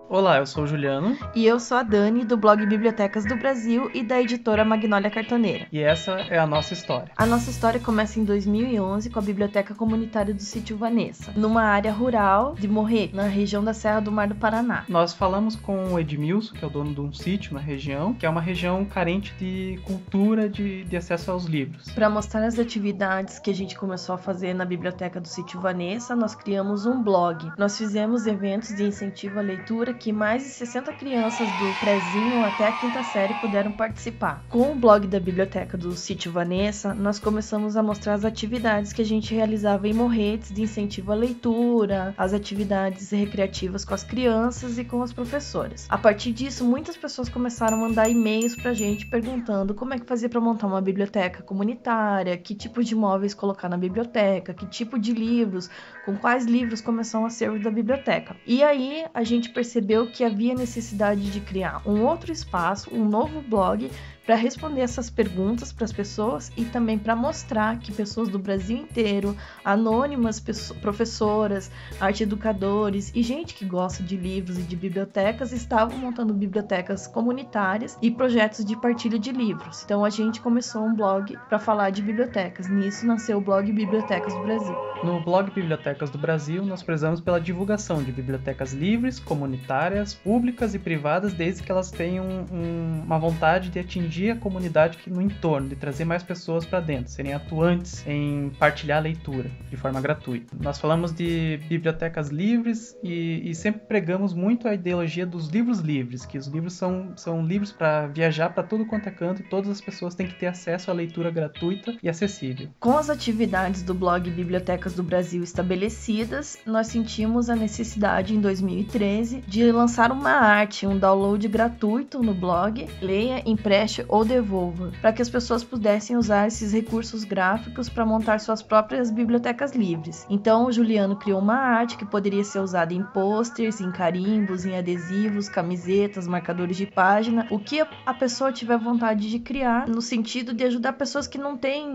Olá, eu sou o Juliano E eu sou a Dani, do blog Bibliotecas do Brasil e da editora Magnólia Cartoneira. e essa é a nossa história. A nossa história começa em 2011 com a Biblioteca Comunitária do Sítio Vanessa, numa área rural de Morret, na região da Serra do Mar do Paraná. Nós falamos com o Edmilson, que é o dono de um sítio na região, que é uma região carente de cultura de acesso aos livros. Para mostrar as atividades que a gente começou a fazer na Biblioteca do Sítio Vanessa, nós criamos um blog. Nós fizemos eventos de incentivo à leitura que mais de 60 crianças do prézinho até a quinta série puderam participar. Com o blog da Biblioteca do Sítio Vanessa, nós começamos a mostrar as atividades que a gente realizava em Morretes de incentivo à leitura, as atividades recreativas com as crianças e com as professoras. A partir disso, muitas pessoas começaram a mandar e-mails pra gente perguntando como é que fazia para montar uma biblioteca comunitária, que tipo de móveis colocar na biblioteca, que tipo de livros, com quais livros começar um acervo da biblioteca. E aí a gente percebeu que havia necessidade de criar um outro espaço, um novo blog, para responder essas perguntas para as pessoas e também para mostrar que pessoas do Brasil inteiro, anônimas, professoras, arte educadores e gente que gosta de livros e de bibliotecas estavam montando bibliotecas comunitárias e projetos de partilha de livros. Então a gente começou um blog para falar de bibliotecas. Nisso nasceu o blog Bibliotecas do Brasil. No blog Bibliotecas do Brasil, nós prezamos pela divulgação de bibliotecas livres, comunitárias, públicas e privadas, desde que elas tenham uma vontade de atingir a comunidade no entorno, de trazer mais pessoas para dentro, serem atuantes em partilhar a leitura de forma gratuita. Nós falamos de bibliotecas livres e sempre pregamos muito a ideologia dos livros livres, que os livros são livros para viajar para todo quanto é canto e todas as pessoas têm que ter acesso à leitura gratuita e acessível. Com as atividades do blog Bibliotecas do Brasil estabelecidas, nós sentimos a necessidade em 2013 de lançar uma arte, um download gratuito no blog, leia, empreste ou devolva, para que as pessoas pudessem usar esses recursos gráficos para montar suas próprias bibliotecas livres. Então o Juliano criou uma arte que poderia ser usada em pôsteres, em carimbos, em adesivos, camisetas, marcadores de página, o que a pessoa tiver vontade de criar, no sentido de ajudar pessoas que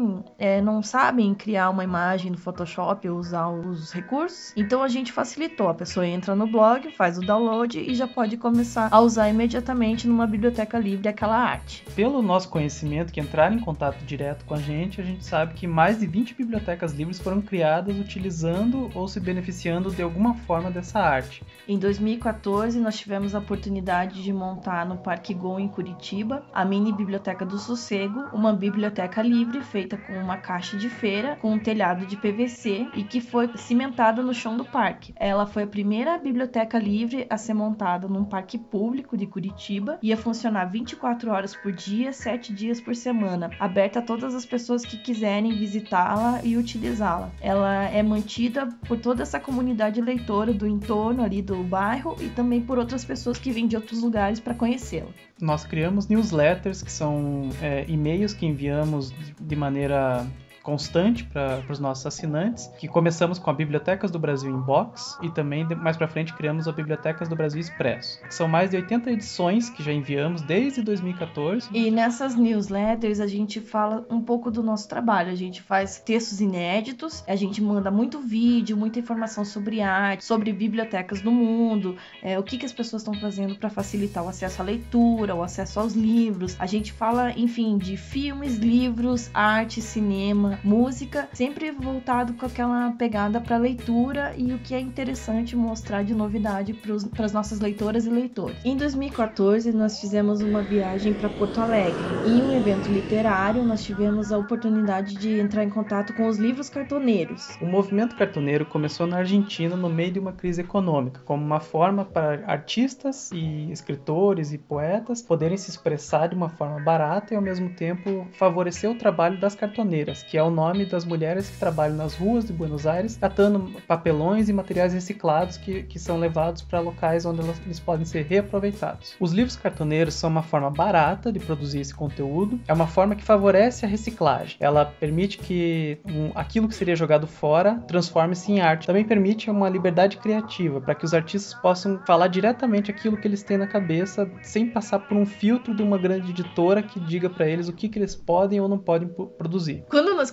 não sabem criar uma imagem no Photoshop ou usar os recursos. Então a gente facilitou, a pessoa entra no blog, faz o download e já pode começar a usar imediatamente numa biblioteca livre aquela arte. Pelo nosso conhecimento, que entraram em contato direto com a gente sabe que mais de 20 bibliotecas livres foram criadas utilizando ou se beneficiando de alguma forma dessa arte. Em 2014, nós tivemos a oportunidade de montar no Parque Gol, em Curitiba, a Mini Biblioteca do Sossego, uma biblioteca livre feita com uma caixa de feira, com um telhado de PVC e que foi cimentada no chão do parque. Ela foi a primeira biblioteca livre a ser montada num parque público de Curitiba, ia funcionar 24 horas por dia, 7 dias por semana, aberta a todas as pessoas que quiserem visitá-la e utilizá-la. Ela é mantida por toda essa comunidade leitora do entorno ali do bairro e também por outras pessoas que vêm de outros lugares para conhecê-la. Nós criamos newsletters, que são e-mails que enviamos de maneira constante para os nossos assinantes, que começamos com a Bibliotecas do Brasil Inbox e também mais para frente criamos a Bibliotecas do Brasil Expresso. São mais de 80 edições que já enviamos desde 2014. E nessas newsletters a gente fala um pouco do nosso trabalho, a gente faz textos inéditos, a gente manda muito vídeo, muita informação sobre arte, sobre bibliotecas no mundo, o que as pessoas estão fazendo para facilitar o acesso à leitura, o acesso aos livros. A gente fala, enfim, de filmes, livros, arte, cinema, música, sempre voltado com aquela pegada para leitura e o que é interessante mostrar de novidade para as nossas leitoras e leitores. Em 2014, nós fizemos uma viagem para Porto Alegre. Em um evento literário, nós tivemos a oportunidade de entrar em contato com os livros cartoneiros. O movimento cartoneiro começou na Argentina no meio de uma crise econômica, como uma forma para artistas e escritores e poetas poderem se expressar de uma forma barata e ao mesmo tempo favorecer o trabalho das cartoneiras, que é o nome das mulheres que trabalham nas ruas de Buenos Aires, catando papelões e materiais reciclados que são levados para locais onde eles podem ser reaproveitados. Os livros cartoneiros são uma forma barata de produzir esse conteúdo, é uma forma que favorece a reciclagem. Ela permite que aquilo que seria jogado fora transforme-se em arte. Também permite uma liberdade criativa, para que os artistas possam falar diretamente aquilo que eles têm na cabeça, sem passar por um filtro de uma grande editora que diga para eles o que eles podem ou não podem produzir. Quando nós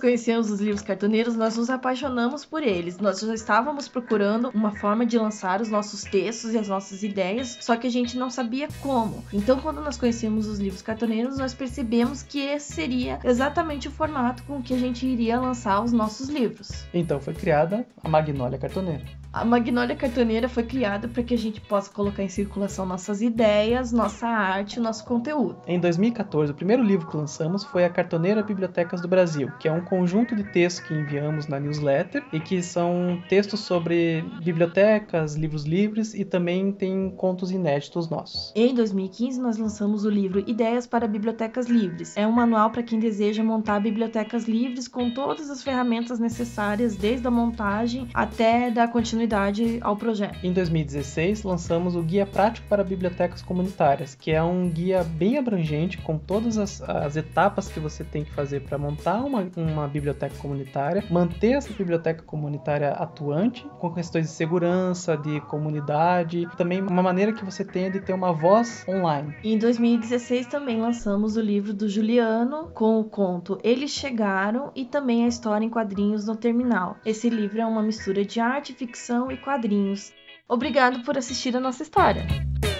conhecemos os livros cartoneiros, nós nos apaixonamos por eles. Nós já estávamos procurando uma forma de lançar os nossos textos e as nossas ideias, só que a gente não sabia como. Então, quando nós conhecemos os livros cartoneiros, nós percebemos que esse seria exatamente o formato com que a gente iria lançar os nossos livros. Então foi criada a Magnólia Cartoneira. A Magnólia Cartoneira foi criada para que a gente possa colocar em circulação nossas ideias, nossa arte, nosso conteúdo. Em 2014, o primeiro livro que lançamos foi a Cartoneira Bibliotecas do Brasil, que é um conjunto de textos que enviamos na newsletter e que são textos sobre bibliotecas, livros livres e também tem contos inéditos nossos. Em 2015, nós lançamos o livro Ideias para Bibliotecas Livres. É um manual para quem deseja montar bibliotecas livres com todas as ferramentas necessárias, desde a montagem até dar continuidade ao projeto. Em 2016, lançamos o Guia Prático para Bibliotecas Comunitárias, que é um guia bem abrangente com todas as etapas que você tem que fazer para montar uma biblioteca comunitária, manter essa biblioteca comunitária atuante, com questões de segurança, de comunidade, também uma maneira que você tenha de ter uma voz online. Em 2016 também lançamos o livro do Juliano com o conto Eles Chegaram e também a história em quadrinhos no Terminal. Esse livro é uma mistura de arte, ficção e quadrinhos. Obrigado por assistir a nossa história!